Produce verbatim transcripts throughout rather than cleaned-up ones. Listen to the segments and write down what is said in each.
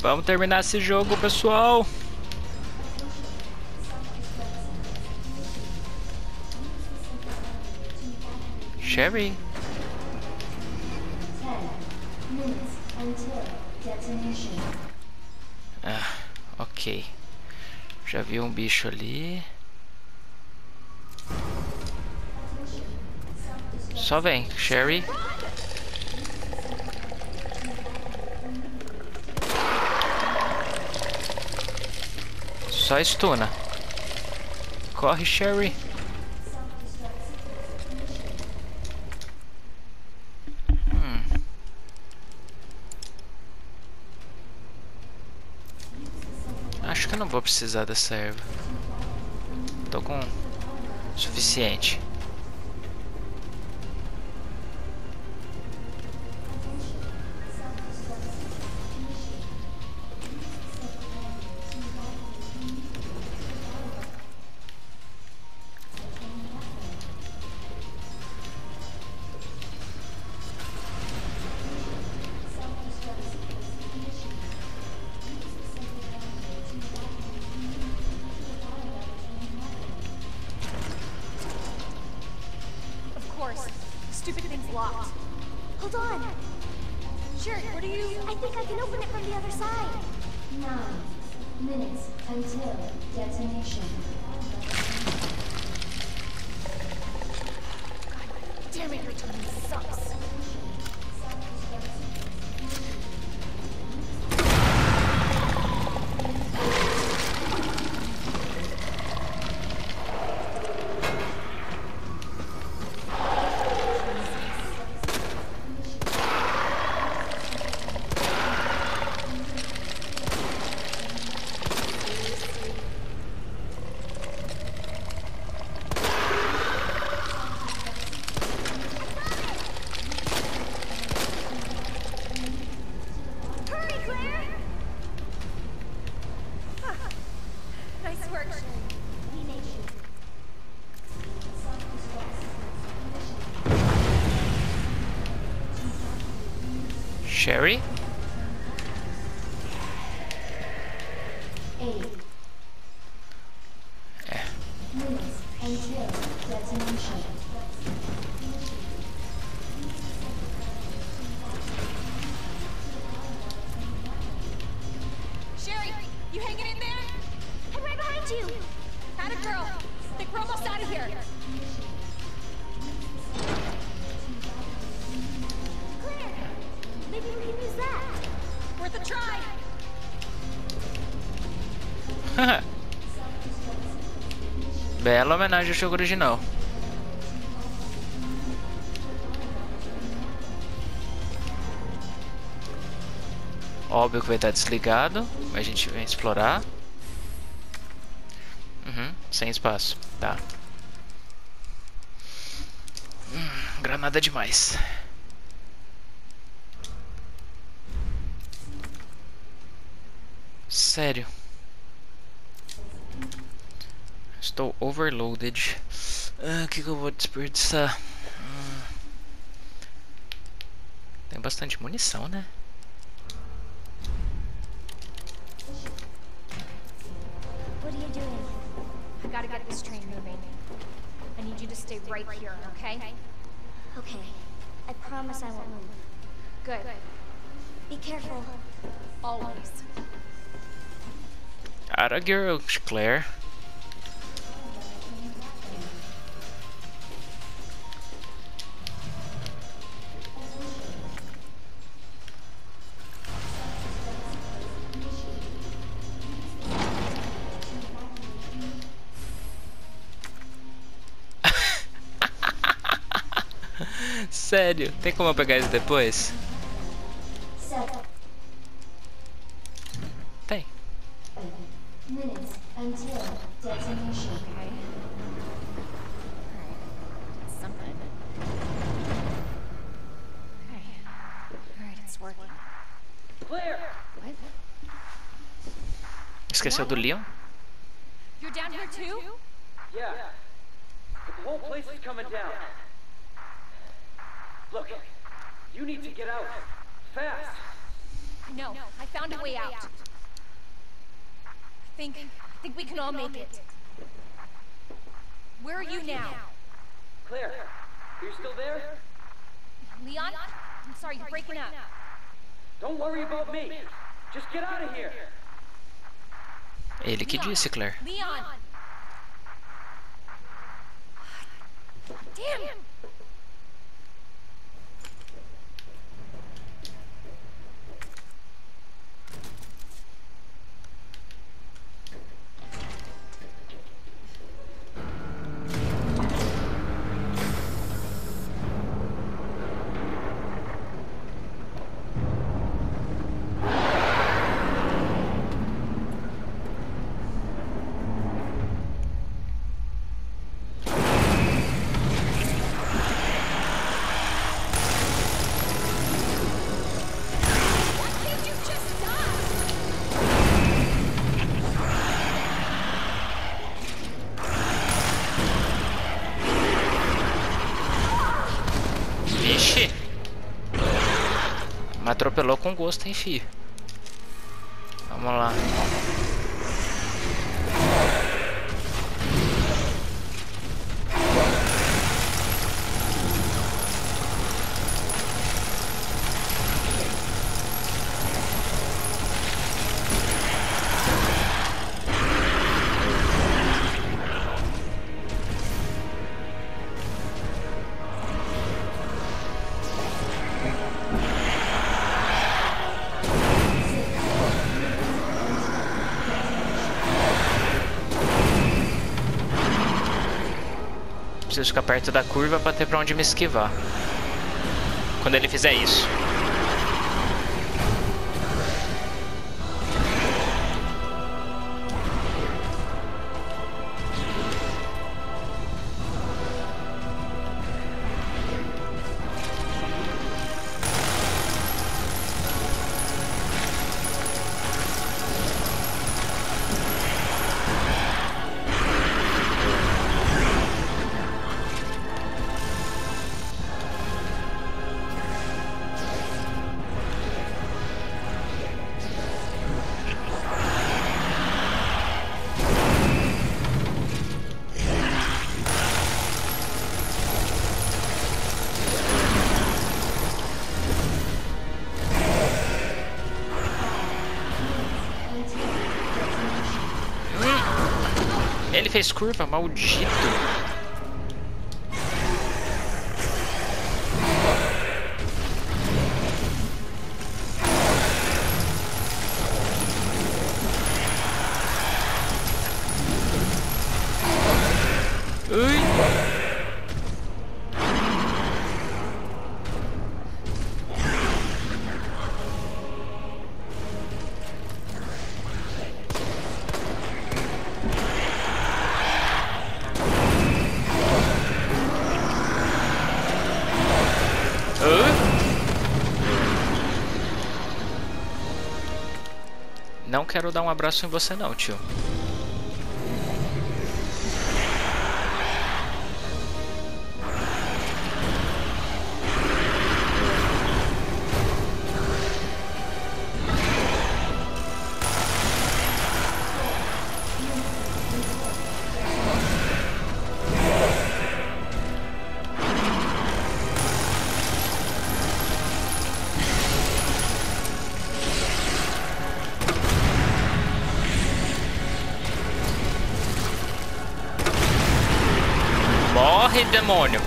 Vamos terminar esse jogo, pessoal. Sherry. Ah, ok. Já vi um bicho ali. Só vem, Sherry. Só stuna. Corre, Sherry. Hum. Acho que eu não vou precisar dessa erva. Tô com o suficiente. Stupid thing's locked. Hold on. Sure, what are you... I think I can open it from the other side. Nine minutes until detonation. God damn it, your timing sucks. Sherry? Eight É. minutes until detonation. Sherry, you hanging in there? I'm right behind you. Atta girl. Think we're almost out of here. Claire, maybe we can use that. Worth a try. Bela homenagem ao jogo original. Óbvio que vai estar desligado, mas a gente vem explorar. Uhum, sem espaço, tá. Hum, granada demais. Sério. Estou overloaded. Ah, o que, que eu vou desperdiçar? Hum. Tem bastante munição, né? What are you doing? I gotta get this train moving. I need you to stay right here, okay? Okay. I promise I won't move. Good. Be careful. Always. Atta girl, Claire. Sério, tem como eu pegar isso depois? Tem. Minutes until detonation. Okay. Alright. Something. Okay. Alright, it's working. Claire! What? Esqueceu do Leon? You're down here too? Yeah. But the whole place is coming down. Look, you need to get out. Fast. I No, I found a way out. I think, I think we can all make it. Where are you now? Claire, you're still there? Leon? I'm sorry, you're breaking up. Don't worry about me. Just get out of here. Ele que disse, Claire. Leon! Damn! Vixe! Me atropelou com gosto, hein, fi? Vamos lá. Preciso ficar perto da curva para ter pra onde me esquivar quando ele fizer isso. Ele fez curva, maldito. Ui. Não quero dar um abraço em você não, tio. Morre, demônio!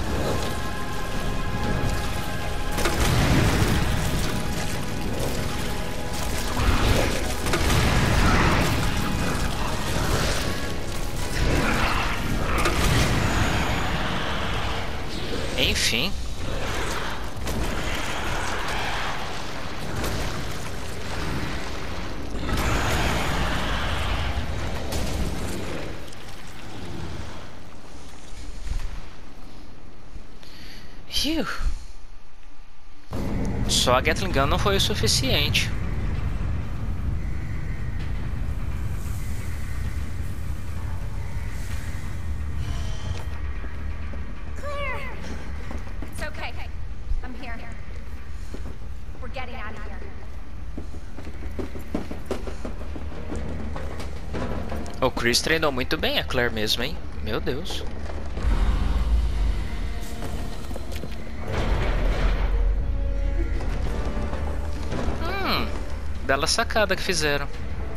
Enfim. Só a Gatling Gun não foi o suficiente. Claire! It's okay. I'm here. We're getting out of here. O Chris treinou muito bem a Claire mesmo, hein? Meu Deus. Hum, bela sacada que fizeram.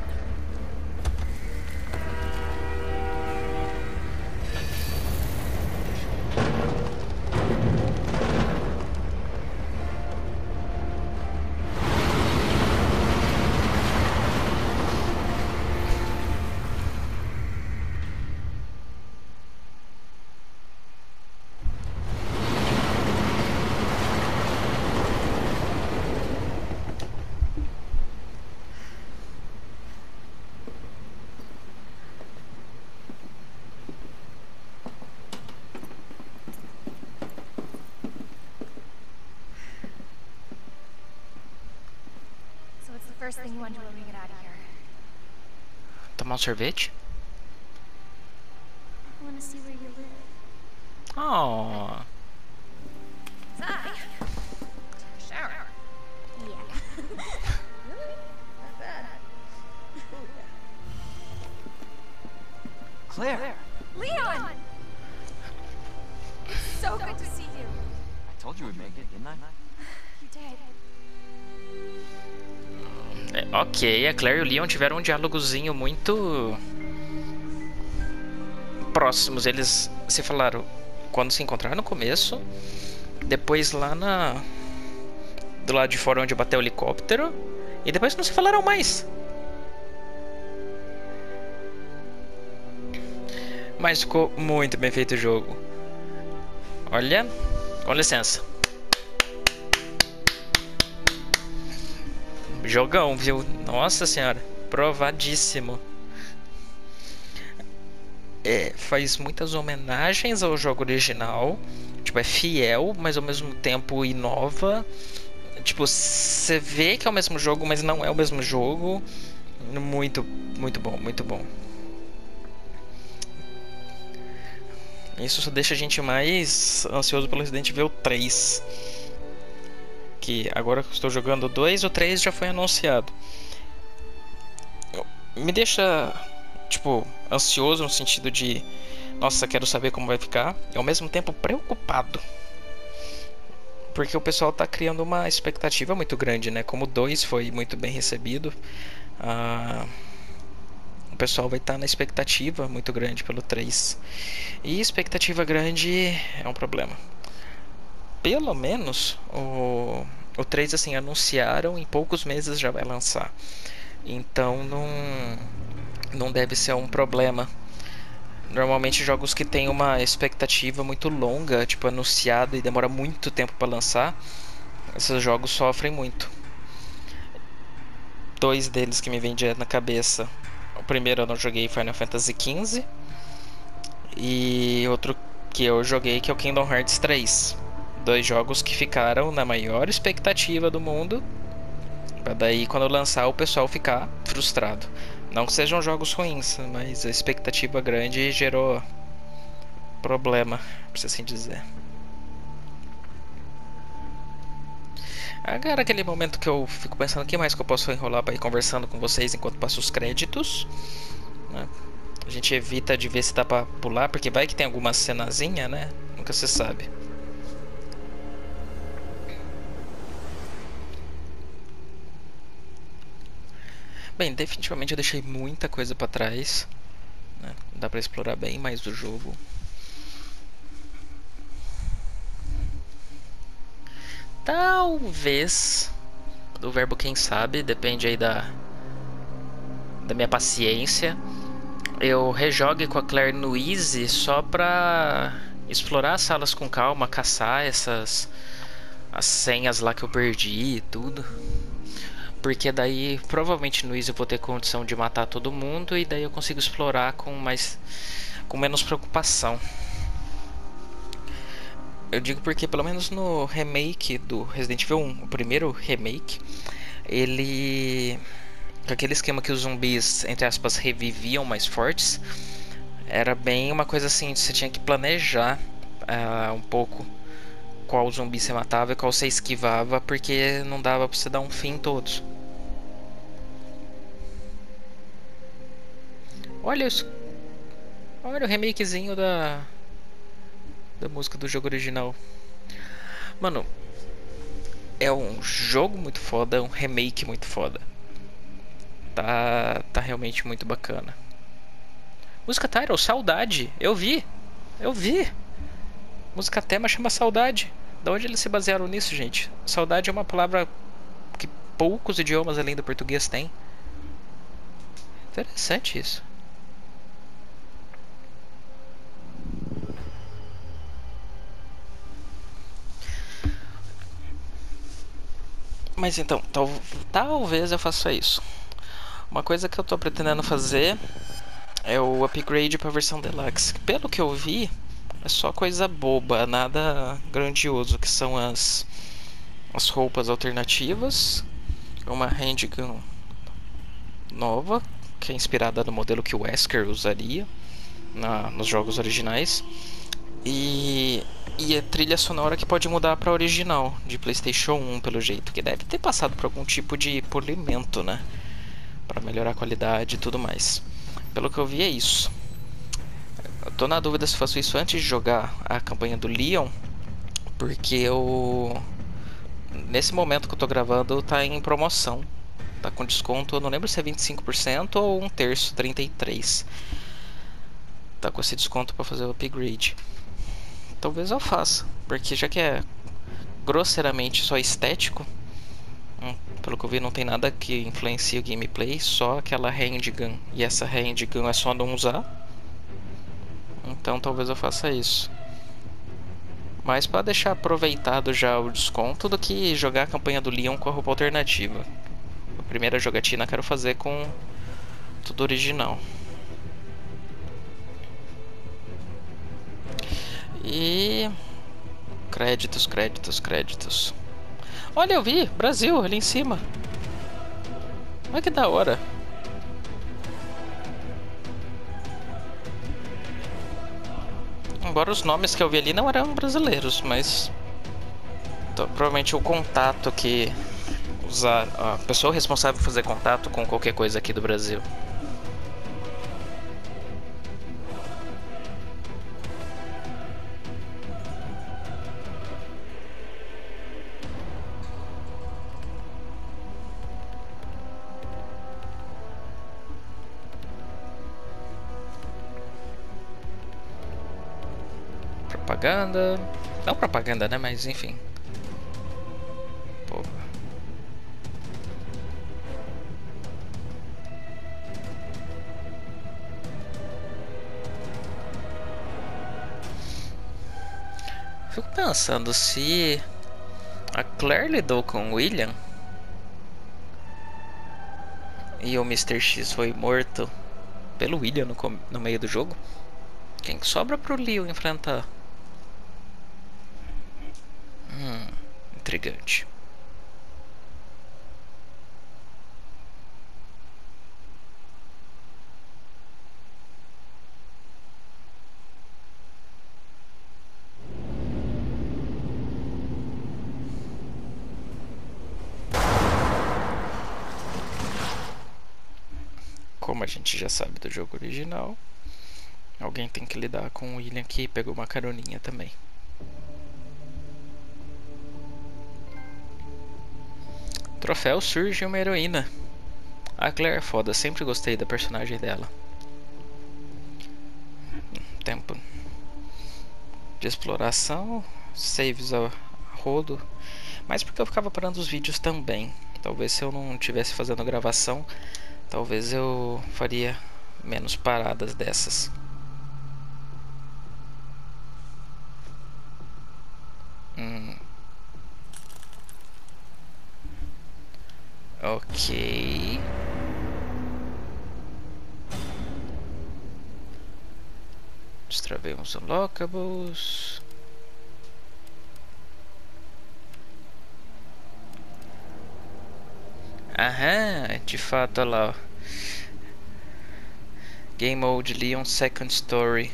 So what's the first thing you want to do when we get out of here? Tomar um sorvete? I want to see where you live. Oh. Hi. Shower. Yeah. Really? Not bad. Claire! Leon! It's so good to see you. I told you we'd make it, didn't I? You did. É, ok, a Claire e o Leon tiveram um diálogozinho muito próximos. Eles se falaram quando se encontraram no começo, depois lá na do lado de fora onde bateu o helicóptero, e depois não se falaram mais. Mas ficou muito bem feito o jogo. Olha, com licença. Jogão, viu? Nossa senhora, provadíssimo. É, faz muitas homenagens ao jogo original. Tipo, é fiel, mas ao mesmo tempo inova. Tipo, você vê que é o mesmo jogo, mas não é o mesmo jogo. Muito, muito bom, muito bom. Isso só deixa a gente mais ansioso pelo Resident Evil três. Que agora que eu estou jogando o dois, o três já foi anunciado. Me deixa, tipo, ansioso no sentido de, nossa, quero saber como vai ficar, e ao mesmo tempo preocupado. Porque o pessoal tá criando uma expectativa muito grande, né? Como o dois foi muito bem recebido, ah, o pessoal vai estar na expectativa muito grande pelo três. E expectativa grande é um problema. Pelo menos o, o três, assim, anunciaram, em poucos meses já vai lançar. Então não, não deve ser um problema. Normalmente jogos que tem uma expectativa muito longa, tipo anunciado e demora muito tempo para lançar, esses jogos sofrem muito. Dois deles que me vem direto na cabeça. O primeiro eu não joguei, Final Fantasy quinze. E outro que eu joguei, que é o Kingdom Hearts três. Dois jogos que ficaram na maior expectativa do mundo, pra daí quando lançar o pessoal ficar frustrado. Não que sejam jogos ruins, mas a expectativa grande gerou problema, pra assim dizer. Agora aquele momento que eu fico pensando o que mais que eu posso enrolar pra ir conversando com vocês enquanto passo os créditos, né? A gente evita de ver se dá pra pular, porque vai que tem alguma cenazinha, né? Nunca se sabe. Bem, definitivamente eu deixei muita coisa pra trás, né? Dá pra explorar bem mais do jogo. Talvez, do verbo quem sabe, depende aí da, da minha paciência, eu rejogue com a Claire no Easy só pra explorar as salas com calma, caçar essas as senhas lá que eu perdi e tudo. Porque daí provavelmente no Easy eu vou ter condição de matar todo mundo, e daí eu consigo explorar com mais com menos preocupação. Eu digo porque pelo menos no remake do Resident Evil um, o primeiro remake, ele, com aquele esquema que os zumbis, entre aspas, reviviam mais fortes, era bem uma coisa assim, você tinha que planejar uh, um pouco qual zumbi você matava e qual você esquivava, porque não dava pra você dar um fim em todos. Olha isso. Olha o remakezinho da da música do jogo original. Mano, é um jogo muito foda, é um remake muito foda. Tá, tá realmente muito bacana. Música Title, Saudade. Eu vi. Eu vi. Música tema chama Saudade. Da onde eles se basearam nisso, gente? Saudade é uma palavra que poucos idiomas além do português têm. Interessante isso. Mas então, tal, talvez eu faça isso. Uma coisa que eu tô pretendendo fazer é o upgrade pra versão Deluxe. Pelo que eu vi, é só coisa boba, nada grandioso, que são as, as roupas alternativas, uma handgun nova, que é inspirada no modelo que o Wesker usaria na, nos jogos originais, e, e a trilha sonora que pode mudar para original de PlayStation um, pelo jeito, que deve ter passado por algum tipo de polimento, né, para melhorar a qualidade e tudo mais. Pelo que eu vi é isso. Eu tô na dúvida se faço isso antes de jogar a campanha do Leon, porque eu nesse momento que eu tô gravando tá em promoção. Tá com desconto, eu não lembro se é vinte e cinco por cento ou um terço, trinta e três por cento. Tá com esse desconto pra fazer o upgrade. Talvez eu faça, porque já que é grosseiramente só estético, hum, pelo que eu vi não tem nada que influencie o gameplay, só aquela handgun. E essa handgun é só não usar. Então talvez eu faça isso. Mas para deixar aproveitado já o desconto do que jogar a campanha do Leon com a roupa alternativa. A primeira jogatina quero fazer com tudo original. E créditos, créditos, créditos. Olha, eu vi, Brasil, ali em cima. Olha que da hora. Embora os nomes que eu vi ali não eram brasileiros, mas então, provavelmente o contato que usar, a pessoa responsável por fazer contato com qualquer coisa aqui do Brasil. Propaganda. Não propaganda, né? Mas enfim. Pô. Fico pensando se a Claire lidou com o William e o mister X foi morto pelo William no, no meio do jogo. Quem que sobra pro Leo enfrentar? Hum, intrigante. Como a gente já sabe do jogo original, alguém tem que lidar com o William, que pegou uma caroninha também. Troféu surge uma heroína. A Claire é foda, sempre gostei da personagem dela. Tempo de exploração, saves a rodo, mas porque eu ficava parando os vídeos também. Talvez se eu não estivesse fazendo gravação, talvez eu faria menos paradas dessas. Hum. Ok. Destravei uns unlockables. Aham, de fato, olha lá, ó. Game Mode Leon Second Story.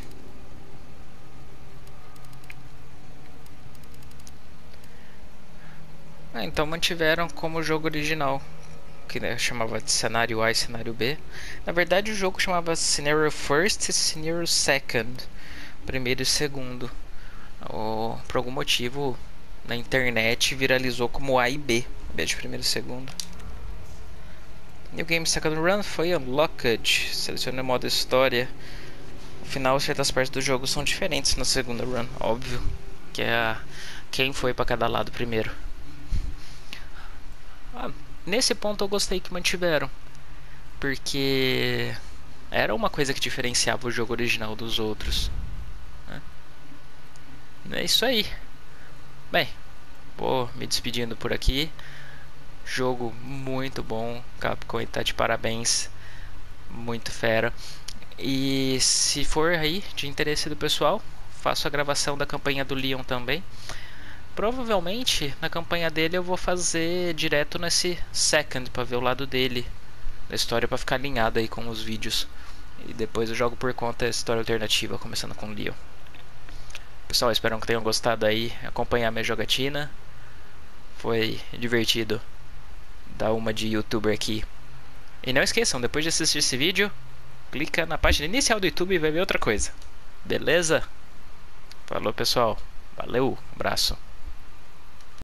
Ah, então mantiveram como o jogo original. que né, chamava de cenário A e cenário B. Na verdade o jogo chamava Scenario First e Scenario Second, primeiro e segundo. Ou, por algum motivo na internet viralizou como A e B, B de primeiro e segundo. New Game Second Run foi Unlocked. Selecione o modo história. No final, certas partes do jogo são diferentes na segunda run, óbvio, que é a quem foi para cada lado primeiro. Ah, nesse ponto eu gostei que mantiveram, porque era uma coisa que diferenciava o jogo original dos outros, né? É isso aí. Bem, vou me despedindo por aqui. Jogo muito bom, Capcom tá de parabéns, muito fera. E se for aí de interesse do pessoal, faço a gravação da campanha do Leon também. Provavelmente na campanha dele eu vou fazer direto nesse Second para ver o lado dele da história, para ficar alinhado aí com os vídeos. E depois eu jogo por conta a história alternativa, começando com o Leon. Pessoal, espero que tenham gostado aí, acompanhar minha jogatina. Foi divertido dar uma de youtuber aqui. E não esqueçam, depois de assistir esse vídeo, clica na página inicial do YouTube e vai ver outra coisa. Beleza? Falou, pessoal. Valeu, abraço.